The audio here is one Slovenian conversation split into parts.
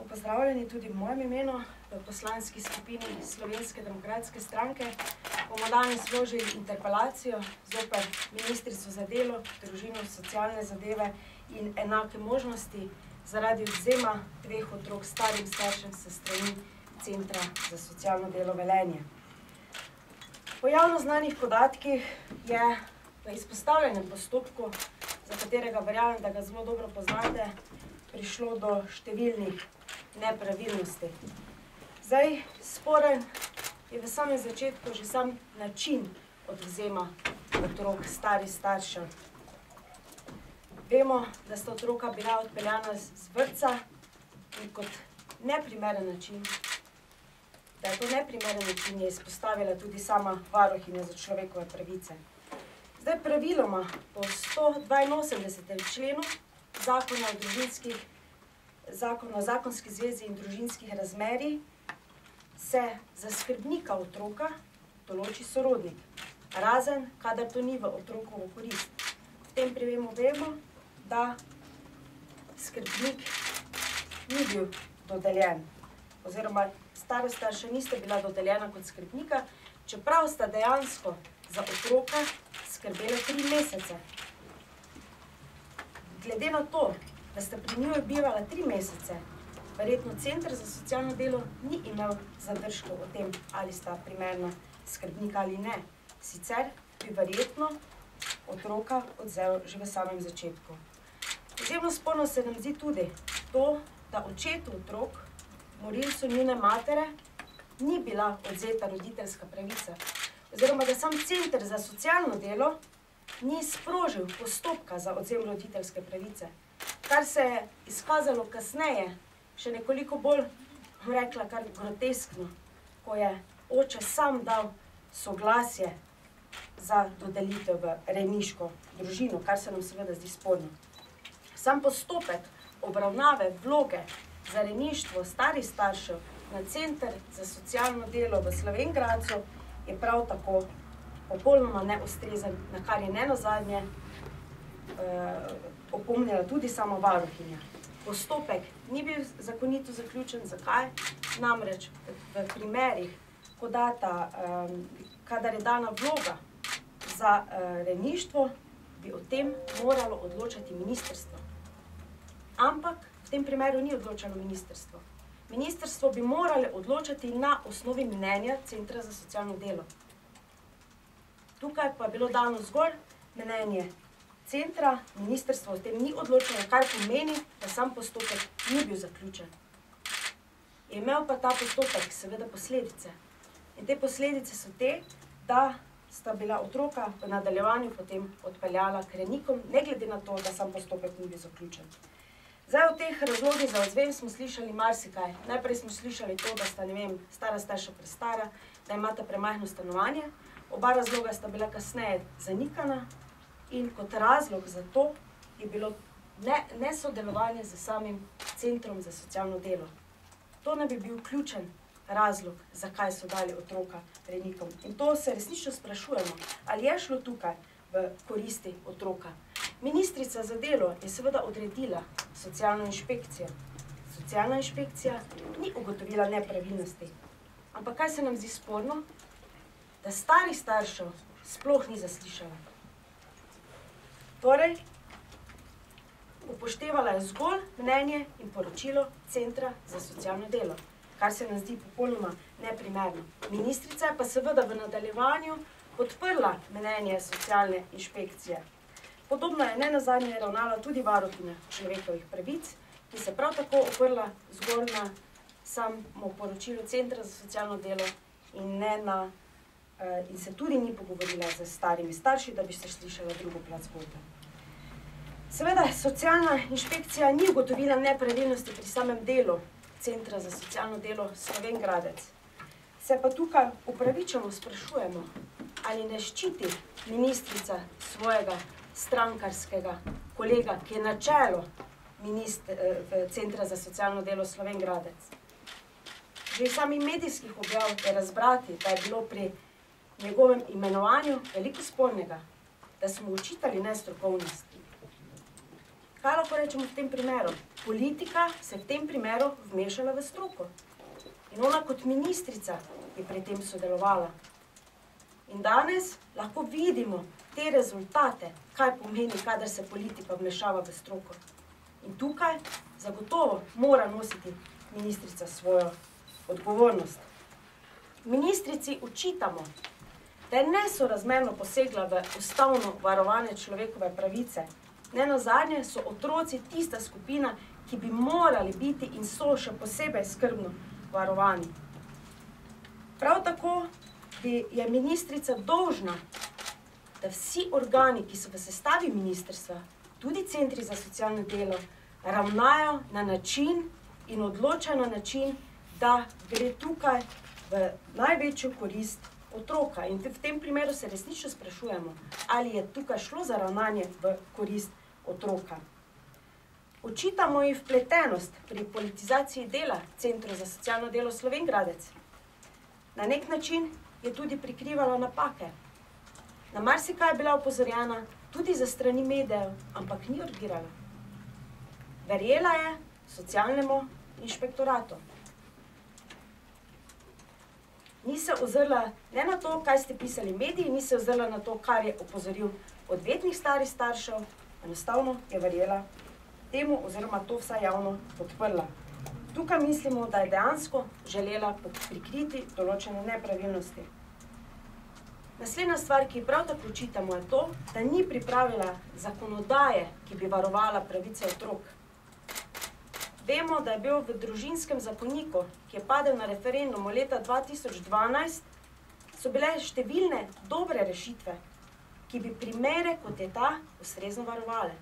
lepo pozdravljeni tudi v mojem imenu, v poslanski skupini Slovenske demokratske stranke. Bomo danes vložili interpelacijo zoper ministrico za delo, družino, socialne zadeve in enake možnosti zaradi odvzema 2 otrok starim staršem s strani Centra za socialno delo Velenje. Po javno znanih podatkih je v izpostavljenem postopku, za katerega verjamem, da ga zelo dobro poznate, prišlo do številnih nepravilnosti. Zdaj, sporen je v samem začetku že sam način odvzema otrok starih staršev. Vemo, da sta otroka bila odpeljana z vrtca in kot neprimeren način, da je to neprimeren način, je izpostavila tudi sama varuhinja za človekove pravice. Zdaj, praviloma po 182. členu Zakona o zakonski zvezi in družinskih razmerij se za skrbnika otroka določi sorodnik, razen kadar to ni v otrokovo korist. V tem primeru vemo, da skrbnik ni bil dodeljen, oziroma stara starša nista bila dodeljena kot skrbnika, čeprav sta dejansko za otroka skrbela 3 mesece. Glede na to, da sta pri njoj bivala 3 mesece, verjetno Center za socialno delo ni imel zadržkov o tem, ali sta primerna skrbnika ali ne. Sicer bi verjetno otroka odvzel že v samem začetku. Izjemno sporno se nam zdi tudi to, da očetu otrok, morilcu njune matere, ni bila odvzeta roditeljska pravica, oziroma da sam Center za socialno delo ni sprožil postopka za odvzem roditeljske pravice, kar se je izkazalo kasneje, še nekoliko bolj, rekla, kar groteskno, ko je oče sam dal soglasje za dodelitev v rejniško družino, kar se nam seveda zdi sporno. Sam postopek obravnave vloge za rejništvo starih staršev na Center za socialno delo v Slovenj Gradcu je prav tako popolnoma neustrezen, na kar je nenazadnje opomnila tudi sama varuhinja. Postopek ni bil zakonito zaključen. Zakaj? Namreč v primerih, kadar je dana vloga za rejništvo, bi o tem moralo odločati ministrstvo. Ampak v tem primeru ni odločalo ministrstvo. Ministrstvo bi moralo odločati na osnovi mnenja Centra za socialno delo. Tukaj pa je bilo dano zgolj mnenje centra, ministrstvo o tem ni odločilo, kar pomeni, da sam postopek ni bil zaključen. Je imel pa ta postopek seveda posledice. In te posledice so te, da sta bila otroka v nadaljevanju potem odpeljala k rejnikom, ne glede na to, da sam postopek ni bil zaključen. Zdaj, v teh razlogih za odvzem smo slišali marsikaj. Najprej smo slišali to, da sta, ne vem, stara starša prestara, da imata premajhno stanovanje. Oba razloga sta bila kasneje zanikana in kot razlog za to je bilo nesodelovanje z samim Centrom za socialno delo. To ne bi bil ključen razlog, zakaj so dali otroka rejnikom. In to se resnično sprašujemo, ali je šlo tukaj v koristi otroka. Ministrica za delo je seveda odredila socialno inšpekcijo. Socialna inšpekcija ni ugotovila nepravilnosti. Ampak kaj se nam zdi sporno? Da starih staršev sploh ni zaslišala. Torej, upoštevala je zgolj mnenje in poročilo Centra za socialno delo, kar se nam zdi popolnoma neprimerno. Ministrica je pa seveda v nadaljevanju podprla mnenje socialne inšpekcije. Podobno je nenazadnje ravnala tudi varuhinja človekovih pravic, ki se prav tako oprla zgolj na samo poročilo Centra za socialno delo in se tudi ni pogovorila z starimi starši, da bi se slišala drugo plat zgodbe. Seveda, socialna inšpekcija ni ugotovila nepravilnosti pri samem delu Centra za socialno delo Slovenj Gradec. Se pa tukaj upravičeno sprašujemo, ali ne ščiti ministrica svojega strankarskega kolega, ki je na čelu Centra za socialno delo Slovenj Gradec. Že iz samih medijskih objav je razbrati, da je bilo pri njegovem imenovanju veliko spornega, da smo očitali nestrokovnost. kaj lahko rečemo v tem primeru? Politika se v tem primeru vmešala v stroko. In ona kot ministrica je pri tem sodelovala. In danes lahko vidimo te rezultate, kaj pomeni, kadar se politika vmešava v stroko. In tukaj zagotovo mora nositi ministrica svojo odgovornost. Ministrici očitamo, da je nesorazmerno posegla v ustavno varovane človekove pravice. Nenazadnje so otroci tista skupina, ki bi morali biti in so še posebej skrbno varovani. Prav tako je ministrica dolžna, da vsi organi, ki so v sestavi ministrstva, tudi centri za socialno delo, ravnajo na način in odločajo na način, da gre tukaj v največjo korist otroka. In v tem primeru se resnično sprašujemo, ali je tukaj šlo za ravnanje v korist otroka. Očitamo ji vpletenost pri politizaciji dela Centru za socialno delo Slovenj Gradec. Na nek način je tudi prikrivala napake. Na marsikaj je bila opozorjena tudi za strani medijev, ampak ni urgirala. Verjela je socialnemu inšpektoratu. Ni se ozrla ne na to, kaj ste pisali mediji, ni se ozrla na to, kar je opozoril odvetnik starih staršev, enostavno je verjela temu oziroma to vsaj javno podprla. Tukaj mislimo, da je dejansko želela prikriti določene nepravilnosti. Naslednja stvar, ki prav tako očitamo, je to, da ni pripravila zakonodaje, ki bi varovala pravice otrok. Vemo, da je bil v družinskem zakoniku, ki je padel na referendumu leta 2012, so bile številne dobre rešitve, ki bi primere, kot je ta, ustrezno varovale.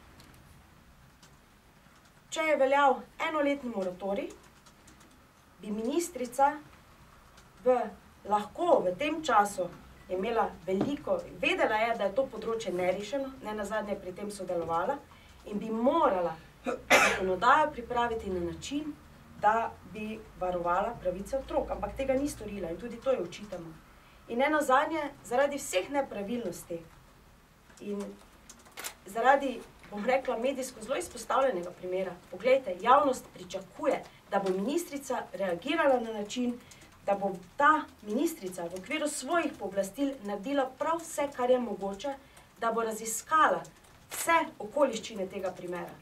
Če je veljal enoletni moratorij, bi ministrica lahko v tem času imela veliko, vedela je, da je to področje nerešeno, nenazadnje pri tem sodelovala in bi morala zakonodajo pripraviti na način, da bi varovala pravice otrok, ampak tega ni storila in tudi to je očitamo. In nenazadnje, zaradi vseh nepravilnosti in zaradi, bom rekla, medijsko zelo izpostavljenega primera, poglejte, javnost pričakuje, da bo ministrica reagirala na način, da bo ta ministrica v okviru svojih pooblastil naredila prav vse, kar je mogoče, da bo raziskala vse okoliščine tega primera.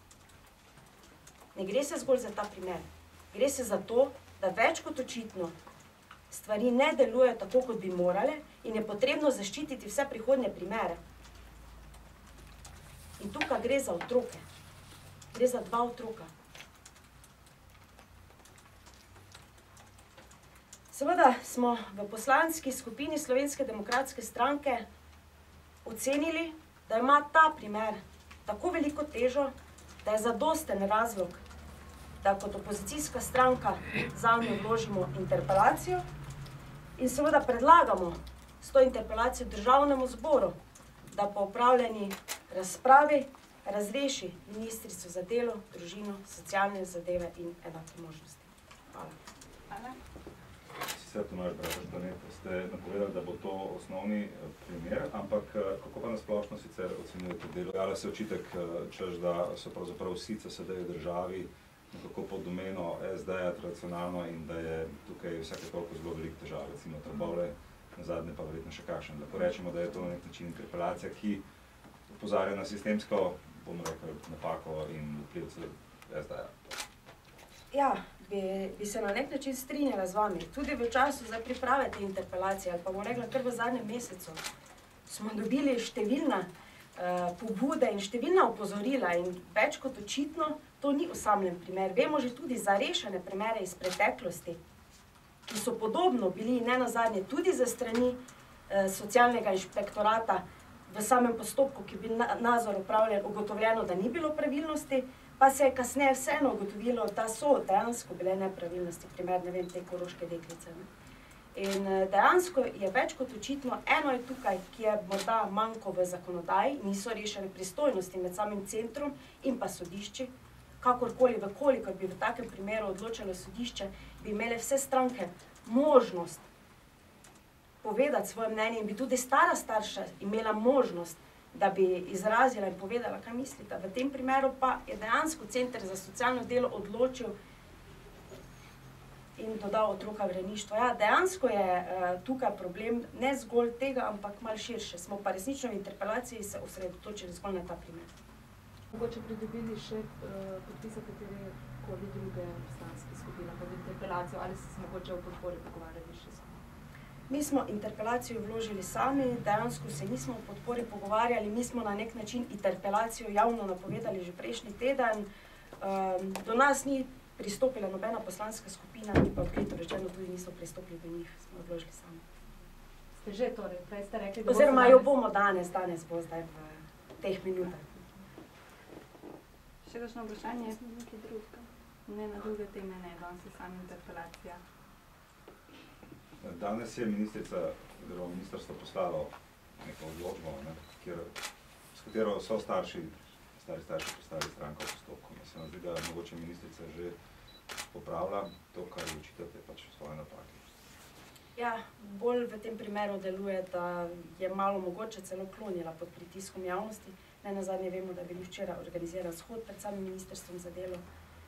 Ne gre se zgolj za ta primer. Gre se za to, da več kot očitno stvari ne delujejo tako, kot bi morale in je potrebno zaščititi vse prihodnje primere. In tukaj gre za otroke. Gre za 2 otroka. Seveda smo v poslanski skupini Slovenske demokratske stranke ocenili, da ima ta primer tako veliko težo, da je zadosten razlog, da kot opozicijska stranka zanjo vložimo interpelacijo in seveda predlagamo s to interpelacijo Državnemu zboru, da po opravljeni razpravi razreši ministrico za delo, družino, socialne zadeve in enake možnosti. Hvala. Sicer Tomaž Bratuš, ste napovedali, da bo to osnovni primer, ampak kako pa nasplošno sicer ocenjujete delo? Jala se očitek, češ, da so pravzaprav vsi CSD v državi nekako pod domeno SD-ja tradicionalno in da je tukaj vsake toliko zelo veliko težav, recimo Trbovlje, nazadnje pa verjetno še kakšen. Lahko rečemo, da je to na nek način interpelacija, ki opozarja na sistemsko, bomo rekel, napako in vpliv SD-ja. Ja, bi se na nek način strinjala z vami. Tudi v času za priprave te interpelacije, ali pa bomo rekla kar v zadnjem mesecu, smo dobili številna pobude in številna opozorila in več kot očitno to ni osamljen primer. Vemo že tudi za rešene primere iz preteklosti, ki so podobno bili nenazadnje tudi za strani socialnega inšpektorata v samem postopku, ki bi nadzor opravljen, ugotovljeno, da ni bilo pravilnosti, pa se je kasneje vseeno ugotovilo, da so dejansko bile nepravilnosti, primer, ne vem, te koroške deklice. In dejansko je več kot očitno, eno je tukaj, ki je morda manjko v zakonodaji, niso rešene pristojnosti med samim centrom in pa sodišči, kakorkoli, kolikor bi v takem primeru odločalo sodišče, bi imele vse stranke možnost povedati svoje mnenje in bi tudi stara starša imela možnost, da bi izrazila in povedala, kaj mislite. V tem primeru pa je dejansko Center za socialno delo odločil in dodal otroka v rejništvo. Ja, dejansko je tukaj problem ne zgolj tega, ampak malo širše. Smo pa resnično v interpelaciji se osredotočili zgolj na ta primer. Mogoče pridobili še podpise katere koli druge poslanske skupine pod interpelacijo, ali ste se mogoče v podpori pogovarjali še sami? Mi smo interpelacijo vložili sami, dejansko se nismo v podpori pogovarjali, mi smo na nek način interpelacijo javno napovedali že prejšnji teden. Do nas ni pristopila nobena poslanska skupina, mi pa odkrito rečeno tudi niso pristopili do njih, smo odložili sami. Ste že torej, prej ste rekli, oziroma jo bomo danes bo zdaj v teh minutah. Še kakšno vprašanje? Nekaj drugega. Ne, na druge teme ne, danes je sama interpelacija. Danes je ministrstvo poslalo neko odločbo, s katero so stari starši postali stranka v postopku. Se nam zdi, da mogoče ministrica že popravlja to, kar je očitate pač svoje napake. Ja, bolj v tem primeru deluje, da je malo mogoče celo klonila pod pritiskom javnosti. Ne nazadnje vemo, da je bil včeraj organiziran shod pred samim ministrstvom za delo.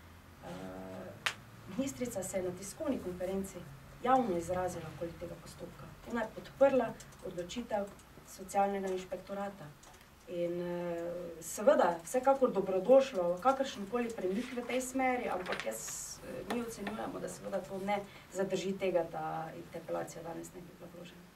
Ministrica se je na tiskovni konferenci javno izrazila okoli tega postopka. Ona je podprla odločitev socialnega inšpektorata. In seveda, vsekakor dobrodošlo, kakršenkoli premik v tej smeri, ampak mi ocenjujemo, da seveda to ne zadrži tega, da interpelacija danes ne bi bila vložena.